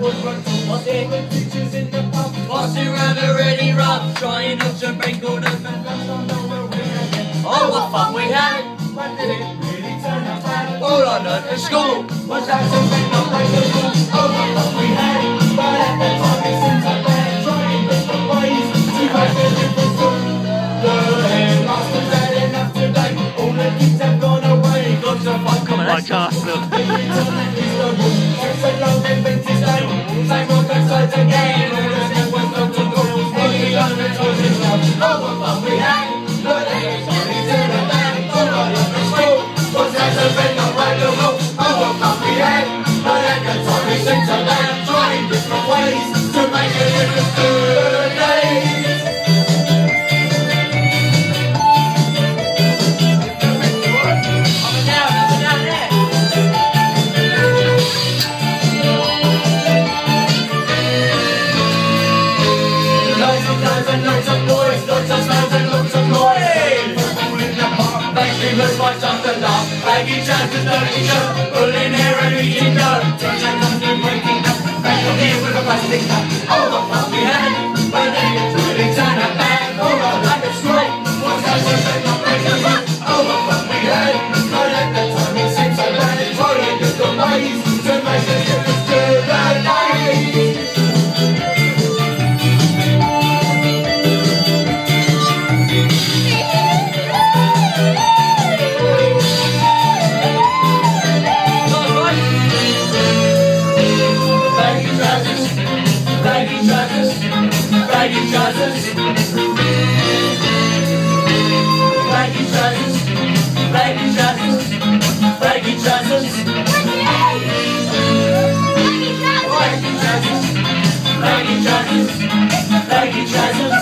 What's it with pictures in the pub? What's it rather really rough? Trying not to break all the men. Oh, what fun we had! But did it really turn out bad? All I learned at school Was that something not like the rules? Oh, what fun we had! But at that time it seems like they're trying different ways to make a difference. The headmasters had enough today. All the kids have gone away. Got to fuck on my castle. Same old sides again. All the same ones not to go. Only on the toes is love. Oh, what fun we had! But then it's only to the band. All I love is school. Was that something not right the rules? Oh, what fun we had! But at the time we seemed to land. Trying different ways to make a difference to the days. Lots of boys, lots of smiles and lots of noise. All in the park, making us fight after laugh. Baggy chances, dirty shirt, pulling hair and eating dirt. Turns out comes to breaking up, back up here with a plastic cup. Oh, what fun we had, but then it's really turned out bad. Oh, our life is great, what's that something not breaking up? Oh, what fun we had, but at the time it seems so bad. It's trying different ways to make a difference to the days. Baggy trousers, baggy trousers, baggy trousers, baggy trousers, baggy trousers, baggy trousers, baggy trousers.